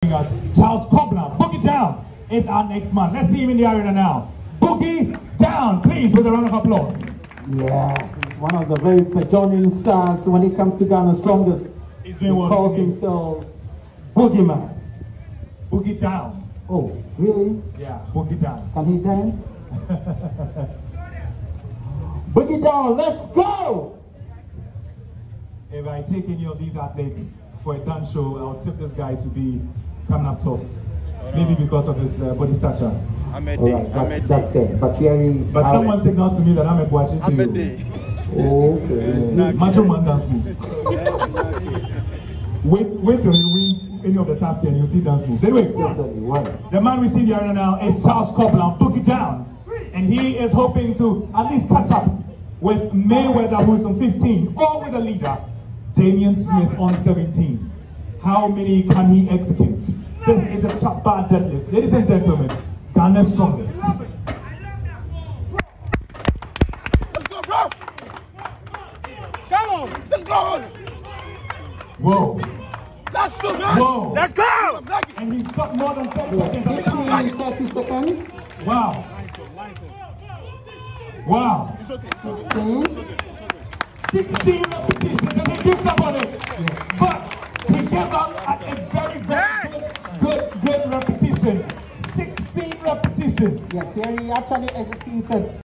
joining us. Charles Cobbler, Boogie Down is our next man. Let's see him in the arena now. Boogie Down, please, with a round of applause. Yeah, he's one of the very Petonian stars when it comes to Ghana's strongest. He's doing well. He calls himself Boogeyman. Boogie Down. Oh, really? Yeah, Boogie Down. Can he dance? Boogie Down, let's go! If I take any of these athletes for a dance show, I'll tip this guy to be coming up tops. Maybe because of his body stature. Alright, that's it. But Thierry... But someone signals to me that I'm a watching to you. Okay. Macho man dance moves. Wait till he wins any of the tasks and you'll see dance moves. Anyway, the man we see in the arena now is Charles Cobbler, Boogie Down. And he is hoping to at least catch up with Mayweather, who is on 15, or with the leader, Damian Smith, on 17. How many can he execute? This is a chop bar deadlift. Ladies and gentlemen, Ghana's strongest. Let's go, bro! Come on, let's go! Whoa. Let's go, man! Whoa. Let's go! And he's got more than 30 seconds. 15, 30 seconds. Wow. Wow. 16. 16 repetitions, and he gives up on it. But he gave up at a very good repetition. 16 repetitions. Yes, Thierry actually executed